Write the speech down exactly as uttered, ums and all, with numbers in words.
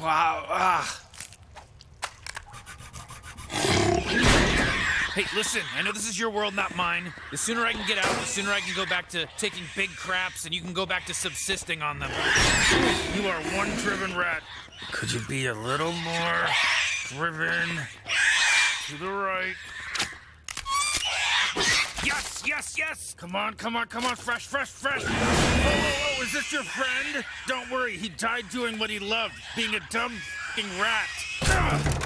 Wow. Ah. Hey, listen, I know this is your world, not mine. The sooner I can get out, the sooner I can go back to taking big craps, and you can go back to subsisting on them. You are one driven rat. Could you be a little more driven to the right? Yes, yes, yes! Come on, come on, come on, fresh, fresh, fresh! Oh, oh, oh, is this your friend? Don't worry, he died doing what he loved, being a dumb f***ing rat.